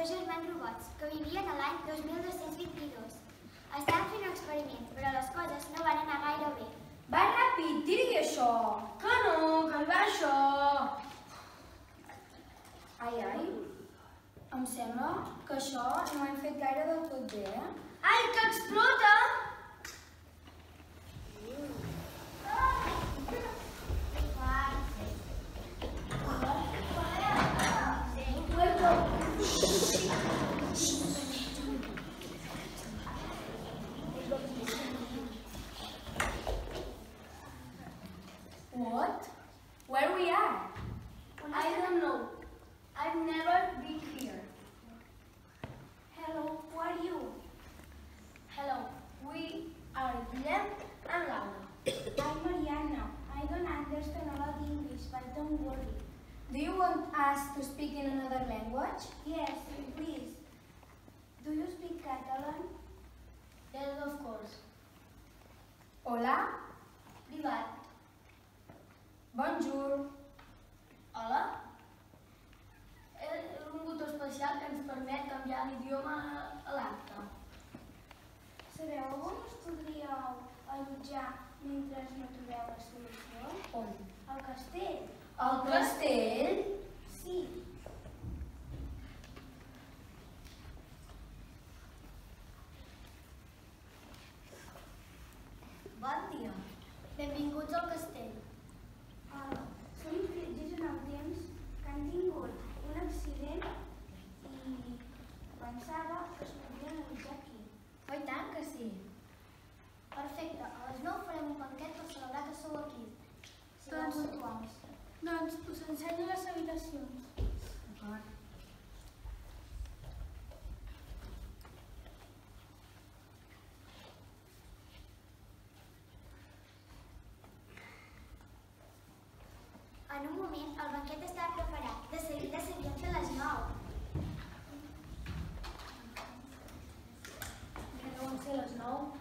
dos germans robots que vivien a l'any 2222. Estaven fent un experiment, però les coses no van anar gaire bé. Va ràpid, tiri això! Que no, que va això! Ai, em sembla que això no ho hem fet gaire del tot bé, eh? Ai, que explota! What? Where we are? I don't know. I've never been here. Hello, who are you? Hello, we are Guillem and Laura. I'm Mariana. I don't understand a lot English, but don't worry. Do you want us to speak in another language? Yes, please. Do you speak Catalan? Yes, of course. Hola, Privat. bonjour. Hola. És un botó especial que ens permet canviar l'idioma a l'acte. Sabeu on us podríeu allotjar mentre no trobeu la solució? On? Al castell. Al castell? Sí. Bon dia. Benvinguts al castell. Som viatgers en el temps que han tingut un accident i pensava que es podrien allotjar aquí. Oh, i tant que sí. Perfecte, a les 9 farem un banquet per celebrar que sou aquí. Sigueu puntuals. Doncs us ensenyo les habitacions. D'acord. En un moment, el banquet estava preparat. De seguida s'havien fet les 9. Que deuen ser les 9.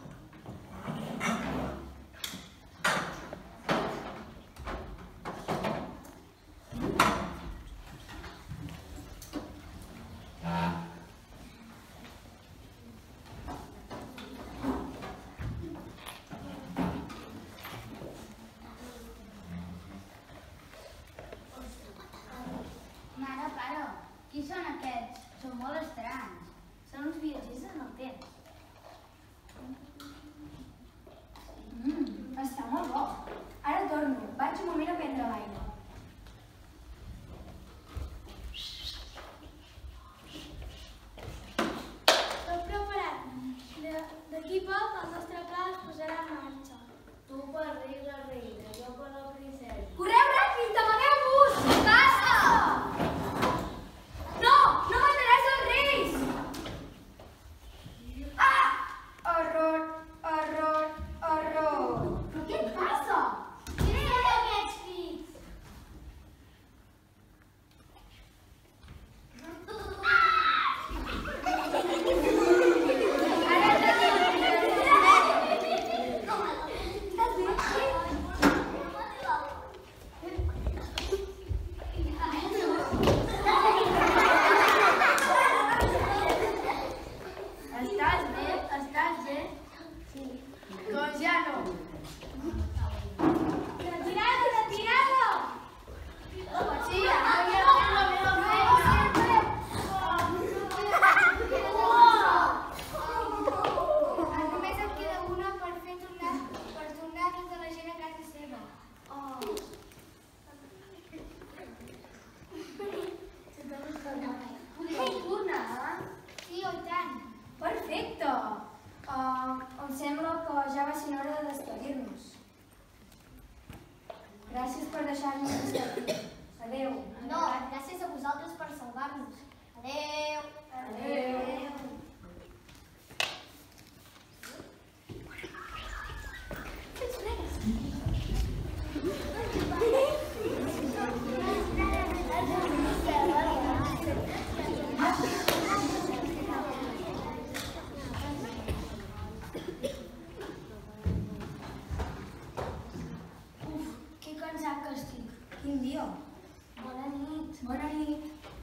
Mare, pare, qui són aquests? Són molt estranys. Són uns viatgers en el temps. Està molt bo. Ara torno. Vaig un moment a prendre l'aire. Tot preparat. D'aquí poc el nostre pla es posarà en marxa. Tu per reina, reina, jo per la princesa. Correu ràpid, amagueu-vos! Passa! No! No mataràs els reis! Ah! Error, error, error. Però què et passa? Quins són aquests crits? Estàs bé? Estàs bé? Sí. Doncs ja no. Retirado, retirado! Sí, ara ja fem la meva feina. Només em queda una per tornar tota la gent a casa seva. Podem tornar? Sí, oh, i tant. Perfecte. Em sembla que ja va ser hora de despedir-nos. Gràcies per deixar-nos estar aquí. Adéu. No, gràcies a vosaltres per salvar-nos. Adéu. Adéu. Que cansat que estic. Quin dia. Bona nit. Bona nit.